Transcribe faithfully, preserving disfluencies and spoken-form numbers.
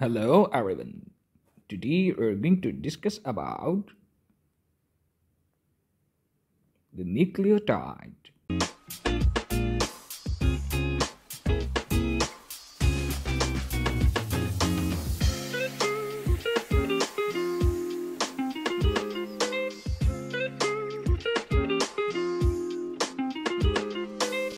Hello everyone. Today we're going to discuss about the nucleotide.